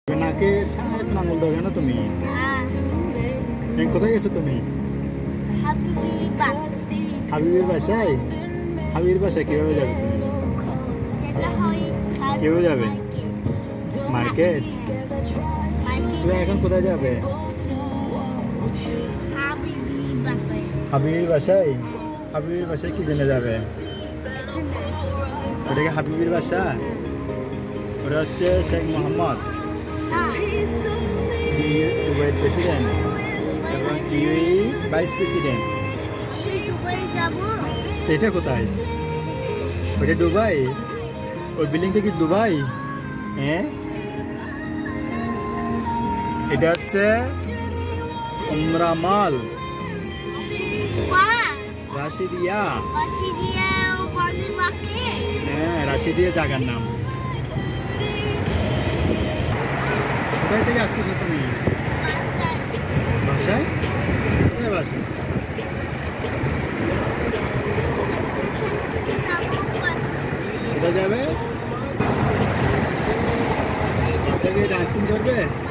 নাকে সাত আঙুল দাও কেন তুমি? কোথায় গেছো তুমি? হাবিবের বাসায়। হাবিবের বাসায় কিভাবে যাবে তুমি? কিভাবে যাবে? মার্কেট। তুমি এখন কোথায় যাবে? হাবিবের বাসায়। হাবিবের বাসায় কি জন্য যাবে? ওটা কি হাবিবের বাসা? ওটা হচ্ছে শেখ মোহাম্মদ, দুবাইয়ের প্রেসিডেন্ট এবং ইউএই ভাইস প্রেসিডেন্ট। এটা কোথায়? ওটা দুবাই? ওই বিল্ডিংটা কি দুবাই? হ্যাঁ, এটা হচ্ছে উমরা মল, রাশিদিয়া। হ্যাঁ, রাশিদিয়া জায়গার নাম। কোথায় থেকে আসতেছো তুমি? বাসায়? কোথায় বাসায়? কোথায় যাবে? ডান্সিং করবে?